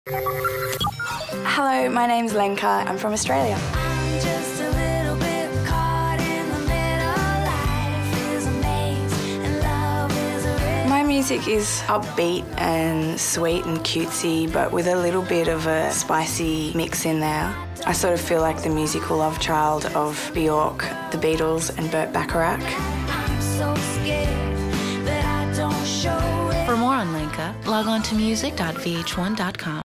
Hello, my name's Lenka. I'm from Australia. I'm just a little bit caught in the middle. Life is a maze and love is a riddle. My music is upbeat and sweet and cutesy, but with a little bit of a spicy mix in there. I sort of feel like the musical love child of Bjork, the Beatles and Burt Bacharach. I'm so scared that I don't show it. For more on Lenka, log on to music.vh1.com.